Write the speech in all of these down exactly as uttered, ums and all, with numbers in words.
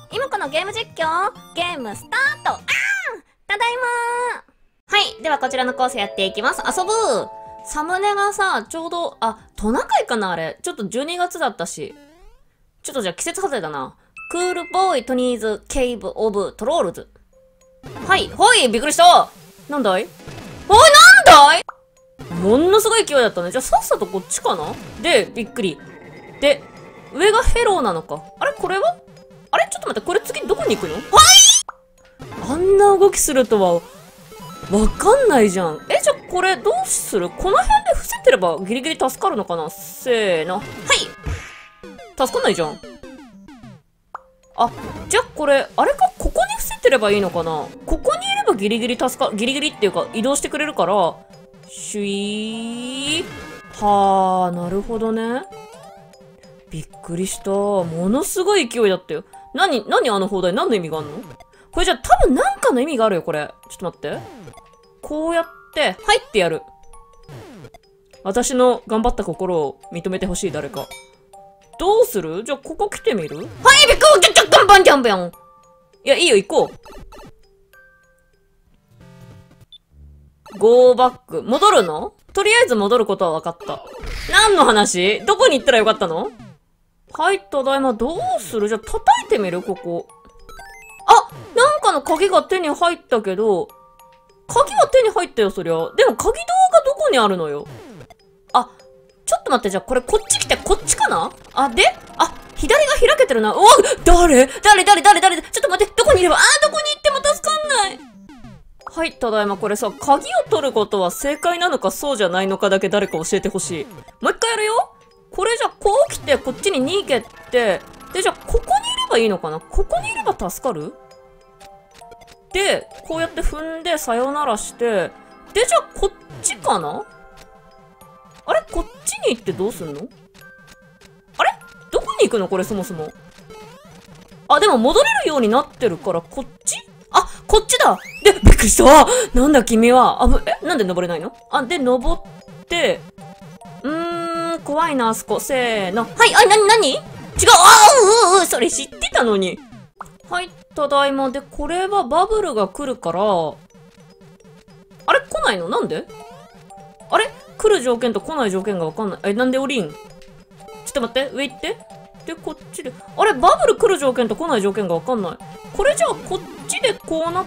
今このゲーム実況、ゲームスタート。あーただいまー。はい。ではこちらのコースやっていきます。遊ぶサムネがさ、ちょうど、あ、トナカイかなあれ。ちょっとじゅうにがつだったし。ちょっとじゃあ季節外れだな。クールボーイトニーズケイブオブトロールズ。はい。ほいびっくりしたなんだいおいなんだいものすごい勢いだったね。じゃあさっさとこっちかなで、びっくり。で、上がヘローなのか。あれこれはあれちょっと待って、これ次どこに行くのはいあんな動きするとは、わかんないじゃん。え、じゃあこれどうするこの辺で伏せてればギリギリ助かるのかなせーの。はい助かんないじゃん。あ、じゃあこれ、あれかここに伏せてればいいのかなここにいればギリギリ助か、ギリギリっていうか移動してくれるから、シュイー。はー、なるほどね。びっくりした。ものすごい勢いだったよ。なに、なにあの砲台何の意味があんのこれじゃあ多分なんかの意味があるよ、これ。ちょっと待って。こうやって、入ってやる。私の頑張った心を認めてほしい、誰か。どうするじゃあ、ここ来てみるはい、びっくりちょっと、バンジャンバンいや、いいよ、行こう。ゴーバック。戻るのとりあえず戻ることは分かった。何の話どこに行ったらよかったのはい、ただいま、どうするじゃあ、叩いてみるここ。あなんかの鍵が手に入ったけど、鍵は手に入ったよ、そりゃ。でも、鍵ドアがどこにあるのよあ、ちょっと待って、じゃあ、これ、こっち来て、こっちかなあ、であ、左が開けてるな。お誰誰誰誰誰ちょっと待って、どこにいればあー、どこに行っても助かんないはい、ただいま、これさ、鍵を取ることは正解なのかそうじゃないのかだけ誰か教えてほしい。もう一回やるよこれじゃ、こう来て、こっちに逃げて、で、じゃあ、ここにいればいいのかなここにいれば助かるで、こうやって踏んで、さよならして、で、じゃあ、こっちかなあれこっちに行ってどうすんのあれどこに行くのこれ、そもそも。あ、でも戻れるようになってるから、こっちあ、こっちだで、びっくりしたなんだ君はあぶ、えなんで登れないのあ、で、登って、うーん、怖いな、あそこ。せーの。はい、あ、なになに違うあーうううそれ知ってたのに。はい、ただいま。で、これはバブルが来るから、あれ来ないのなんであれ来る条件と来ない条件がわかんない。え、なんで降りんちょっと待って、上行って。で、こっちで。あれバブル来る条件と来ない条件がわかんない。これじゃあ、こっちでこうなって、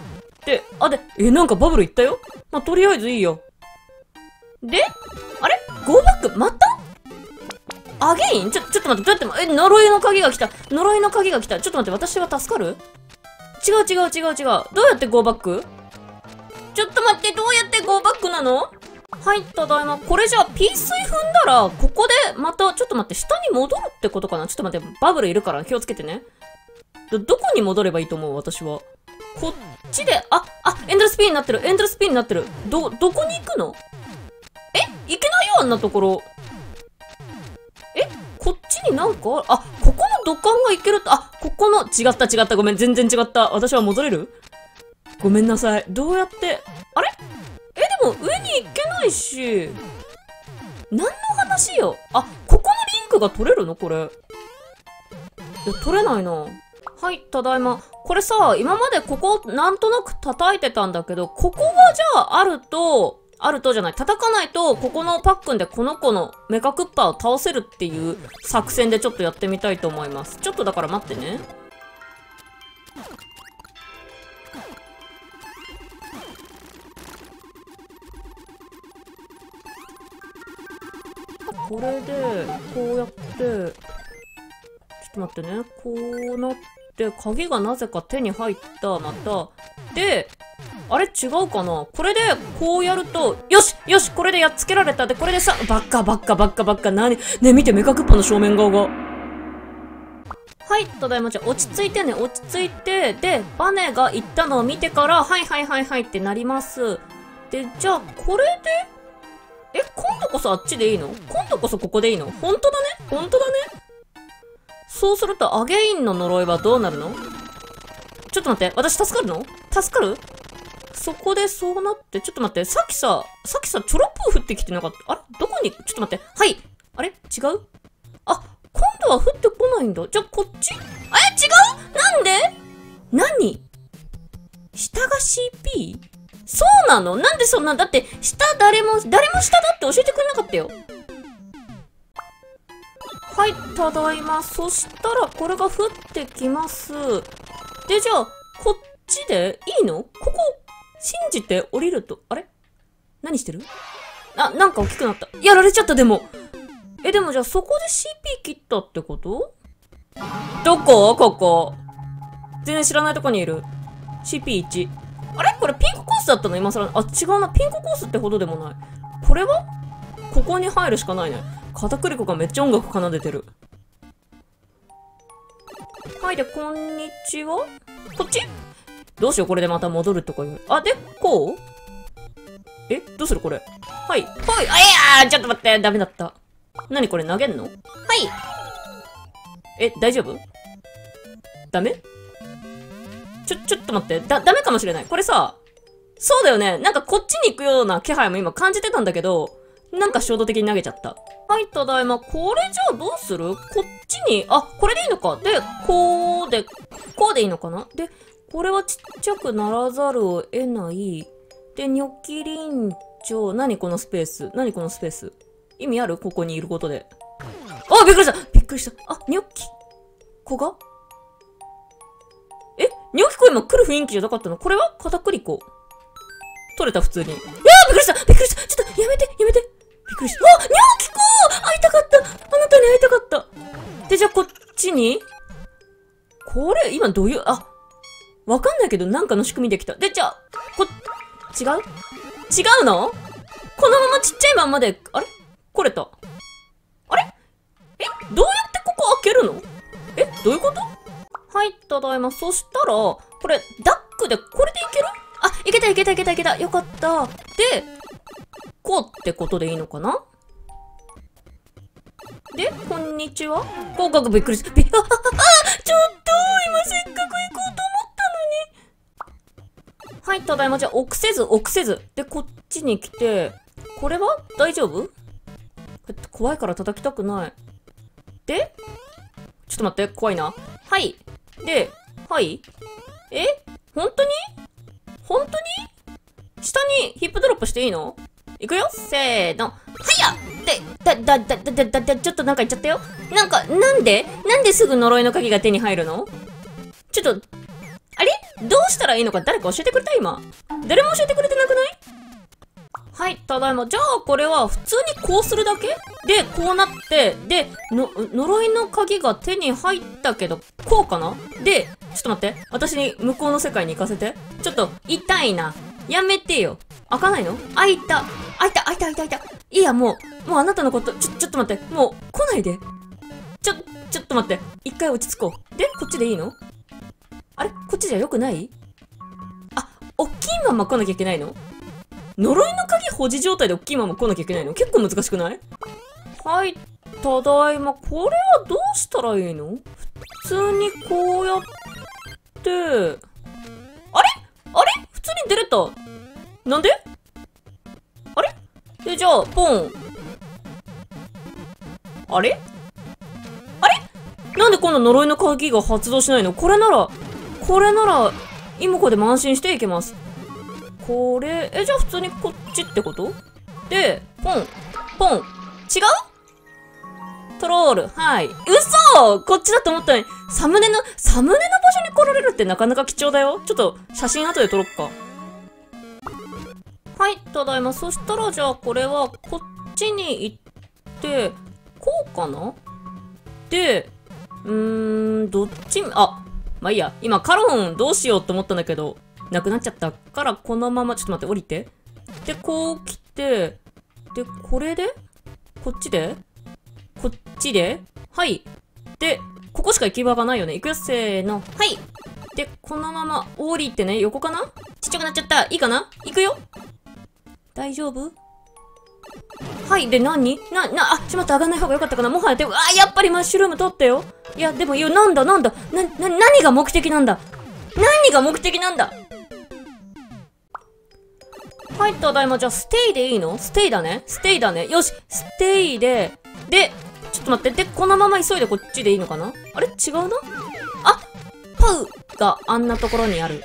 あ、で、え、なんかバブル行ったよまあ、とりあえずいいよ。であれゴーバックまたアゲインちょ、ちょっと待って、どうやって、え、呪いの鍵が来た。呪いの鍵が来た。ちょっと待って、私は助かる違う違う違う違う。どうやってゴーバックちょっと待って、どうやってゴーバックなのはい、ただいま。これじゃあ、ピースイ踏んだら、ここでまた、ちょっと待って、下に戻るってことかなちょっと待って、バブルいるから気をつけてね。ど、どこに戻ればいいと思う私は。こっちで、あ、あ、エンドルスピンになってる。エンドルスピンになってる。ど、どこに行くのえ行けないよ、あんなところ。えこっちになんかあるあ、ここの土管がいけると、あ、ここの、違った違った。ごめん、全然違った。私は戻れるごめんなさい。どうやって、あれえ、でも上に行けないし、何の話よあ、ここのリンクが取れるのこれ。いや、取れないな。はい、ただいま。これさ、今までここ、なんとなく叩いてたんだけど、ここがじゃああると、あるとじゃない。叩かないと、ここのパックンでこの子のメカクッパーを倒せるっていう作戦でちょっとやってみたいと思います。ちょっとだから待ってね。これで、こうやって、ちょっと待ってね。こうなって、鍵がなぜか手に入った、また。で、あれ違うかなこれで、こうやると、よしよしこれでやっつけられた。で、これでさ、ばっかばっかばっかばっか、なにねえ、見て、メカクッパの正面顔が。はい、ただいま。じゃあ、落ち着いてね、落ち着いて、で、バネが行ったのを見てから、はいはいはいはいってなります。で、じゃあ、これで、え、今度こそあっちでいいの今度こそここでいいの本当だね本当だねそうすると、アゲインの呪いはどうなるのちょっと待って、私助かるの助かるそこでそうなって、ちょっと待って、さっきさ、さっきさ、チョロプー降ってきてなかった。あれどこに、ちょっと待って。はい。あれ違うあ、今度は降ってこないんだ。じゃあ、こっちあ、違うなんで何？下が シーピー？ そうなの？なんでそんな、だって下誰も、誰も下だって教えてくれなかったよ。はい、ただいま。そしたらこれが降ってきます。で、じゃあ、こっちでいいの？ここ、信じて降りると、あれ？何してる？あ、なんか大きくなった。やられちゃった、でも。え、でもじゃあそこで シーピー 切ったってこと？どこ？ここ。全然知らないとこにいる。シーピーワン。あれ？これピンクコースだったの？今更。あ、違うな。ピンクコースってほどでもない。これは？ここに入るしかないね。片栗粉がめっちゃ音楽奏でてる。はい、で、こんにちは？こっち？どうしよう、これでまた戻るとか言う。あ、で、こう？え、どうするこれ。はい。はい。あ、いやーちょっと待って。ダメだった。何これ投げんの？はい。え、大丈夫？ダメ？ちょ、ちょっと待って。だ、ダメかもしれない。これさ、そうだよね。なんかこっちに行くような気配も今感じてたんだけど、なんか衝動的に投げちゃった。はい、ただいま。これじゃあどうする？こっちに、あ、これでいいのか。で、こうで、こうでいいのかな？で、これはちっちゃくならざるを得ない。で、ニョキリンチョ、何このスペース？何このスペース？意味ある？ここにいることで。あ、びっくりした！びっくりした。あ、ニョキコが？え？ニョキコ今来る雰囲気じゃなかったの？これは片栗粉。取れた、普通に。いやーびっくりした！びっくりした！ちょっと、やめてやめて！びっくりした。あ！ニョキコー！会いたかった！あなたに会いたかった！で、じゃあこっちに？これ、今どういう、あ、わかんないけどなんかの仕組みできた。で、じゃあ、こ、違う？違うの？このままちっちゃいまんまで、あれ？来れた。あれ？え？どうやってここ開けるの？え？どういうこと？はい、ただいま。そしたら、これ、ダックでこれでいける？あ、いけたいけたいけたいけた。よかった。で、こうってことでいいのかな？で、こんにちは。合格びっくりした。びっ、あ、あ、あ、ちょっと、今せっかく行こうと思ったのに。はい、ただいま。じゃあ、臆せず、臆せず。で、こっちに来て、これは大丈夫？怖いから叩きたくない。で、ちょっと待って、怖いな。はい。で、はい。え？本当に？本当に？下にヒップドロップしていいの？いくよ？せーの。はや！で、だ、だ、だ、だ、だ、だ、だ、ちょっとなんか言っちゃったよ。なんか、なんで？なんですぐ呪いの鍵が手に入るの？ちょっと、あれ？どうしたらいいのか誰か教えてくれた？今。誰も教えてくれてなくない？はい、ただいま。じゃあ、これは普通にこうするだけ？で、こうなって、で、の、呪いの鍵が手に入ったけど、こうかな？で、ちょっと待って。私に向こうの世界に行かせて。ちょっと、痛いな。やめてよ。開かないの？開いた。開いた、開いた、開いた、開いた。いや、もう、もうあなたのこと、ちょ、ちょっと待って。もう、来ないで。ちょ、ちょっと待って。一回落ち着こう。で、こっちでいいの？あれ？こっちじゃよくない？あ、おっきいまま来なきゃいけないの？呪いの鍵保持状態でおっきいまま来なきゃいけないの？結構難しくない？はい、ただいま。これはどうしたらいいの？普通にこうやって、あれ？あれ？普通に出れた。なんで？あれ？で、じゃあ、ポン。あれ？あれ？なんでこんな呪いの鍵が発動しないの？これなら、これなら、イモコでも安心していけます。これ、え、じゃあ普通にこっちってこと？で、ポン、ポン。違う？トロール、はい。嘘！こっちだと思ったのに、サムネの、サムネの場所に来られるってなかなか貴重だよ。ちょっと、写真後で撮ろっか。はい、ただいま。そしたら、じゃあこれは、こっちに行って、こうかな？で、うーん、どっち、あ、まあいいや。今、カロンどうしようと思ったんだけど、なくなっちゃったから、このまま、ちょっと待って、降りて。で、こう来て、で、これでこっちでこっちではい。で、ここしか行き場がないよね。行くよ、せーの。はい。で、このまま降りてね、横かな？ちっちゃくなっちゃった。いいかな？行くよ。大丈夫？はい。で、何？な、な、あ、しまった。上がんない方がよかったかな。もはや、でも、あ、やっぱりマッシュルーム取ったよ。いや、でも、いや、なんだ、なんだ。な、な、何が目的なんだ？何が目的なんだ？はい、ただいま。じゃあ、ステイでいいの？ステイだね。ステイだね。よし、ステイで、で、ちょっと待って。で、このまま急いでこっちでいいのかな？あれ？違うな？あ、パウ、 があんなところにある。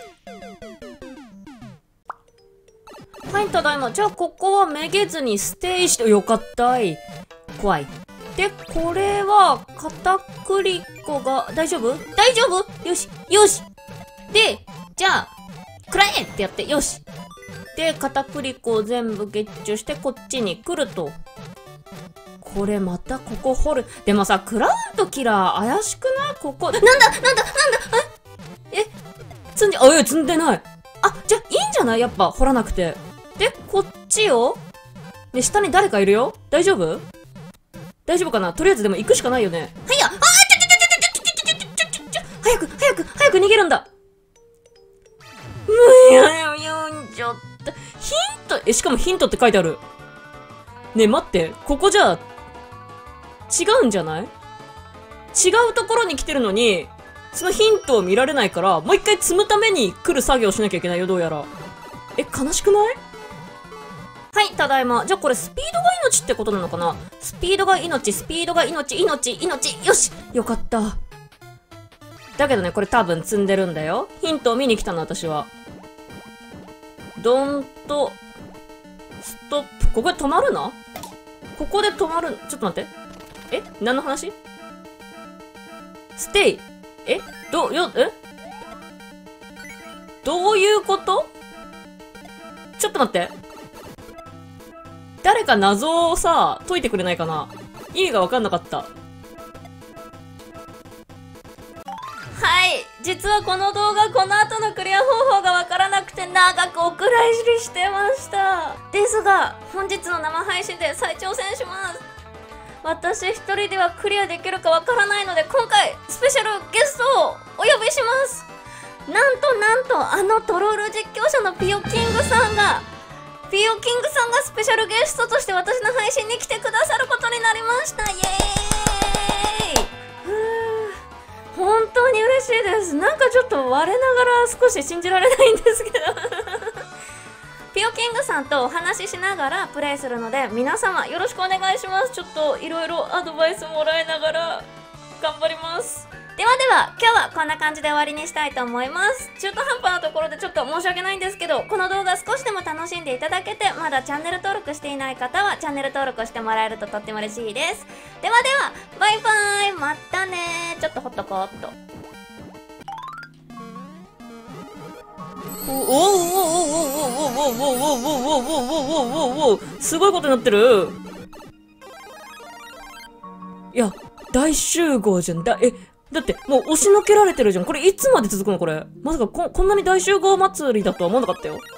はい、ただいま。じゃあ、ここはめげずにステイして、よかったい。怖い。で、これは、片栗粉が、大丈夫大丈夫よし、よし。で、じゃあ、くらえってやって、よし。で、片栗粉を全部ゲッチュして、こっちに来ると。これまたここ掘る。でもさ、クラウドキラー怪しくないここ。なんだなんだなんだええ積んじゃ、あ、いや、積んでない。あ、じゃあ、いいんじゃないやっぱ、掘らなくて。で、こっちをね、下に誰かいるよ大丈夫大丈夫かなとりあえずでも行くしかないよね。はやあーちょちょちょちょちょちょちょちょちょちょ早く早く早く逃げるんだむやよんちょっと。ヒントえ、しかもヒントって書いてある。ねえ、待って。ここじゃ、違うんじゃない違うところに来てるのに、そのヒントを見られないから、もう一回積むために来る作業しなきゃいけないよ、どうやら。え、悲しくない？はい、ただいま。じゃあこれスピードが命ってことなのかな？スピードが命、スピードが命、命、命、よし！よかった。だけどね、これ多分積んでるんだよ。ヒントを見に来たの、私は。ドンと、ストップ。ここで止まるな？ここで止まる、ちょっと待って。え？何の話？ステイ。え？ど、よ、え？どういうこと？ちょっと待って。誰か謎をさ、解いてくれないかな？意味がわかんなかった。はい。実はこの動画、この後のクリア方法がわからなくて長くお蔵入りしてました。ですが、本日の生配信で再挑戦します。私一人ではクリアできるかわからないので、今回、スペシャルゲストをお呼びします。なんとなんと、あのトロール実況者のピオキングさんが、ピオキングさんがスペシャルゲストとして私の配信に来てくださることになりました。イエーイふぅ、本当に嬉しいです。なんかちょっと我ながら少し信じられないんですけどピオキングさんとお話ししながらプレイするので、皆様よろしくお願いします。ちょっといろいろアドバイスもらいながら頑張ります。ではでは、今日はこんな感じで終わりにしたいと思います。中途半端なところでちょっと申し訳ないんですけど、この動画少しでも楽しんでいただけて、まだチャンネル登録していない方はチャンネル登録してもらえるととっても嬉しいです。ではでは、バイバーイ、またねー。ちょっとほっとこうっと。おおおおおおおおおおおおおおおおすごいことになってる。いや、大集合じゃん。だ、え、だって、もう押しのけられてるじゃん。これいつまで続くのこれ。まさかこ、こんなに大集合祭りだとは思わなかったよ。